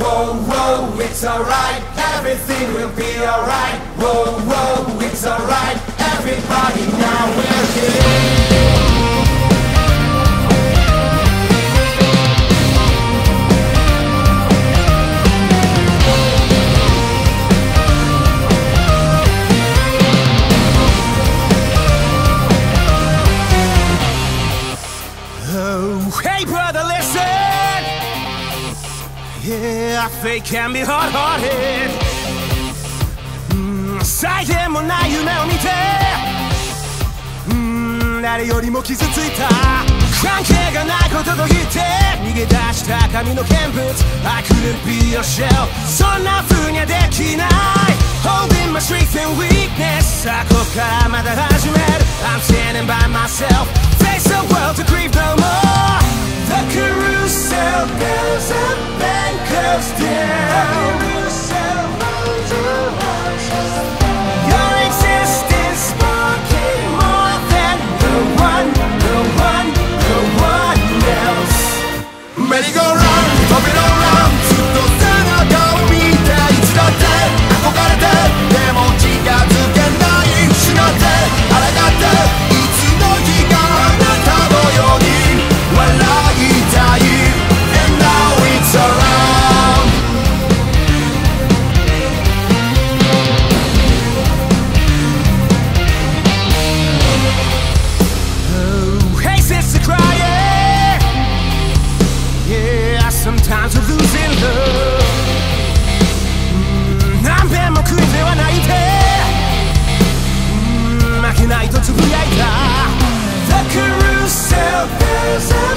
Whoa, whoa, it's alright, everything will be alright. Whoa, whoa, it's alright, everybody now we're here. Oh, hey brother, listen. Yeah, fate can be hard-hearted. 際限もない夢を見て誰よりも傷ついた関係がないことと言って逃げ出した紙の見物 I couldn't be your shell そんな風にはできない Holding my strength and weakness さあこっからまた始める I'm standing by myself Face the world to grieve no more The carousel goes up and goes down Your existence sparking more than the one else Merry go round, 飛びろランずっと背中を見ていつだって憧れてでも近づけない失って抗っていつの日かあなたのように笑いたい And now it's around Oh, hey sister crying Yeah, sometimes we're losing love 何遍も悔いては泣いて負けないとつぶやいた The carousel goes up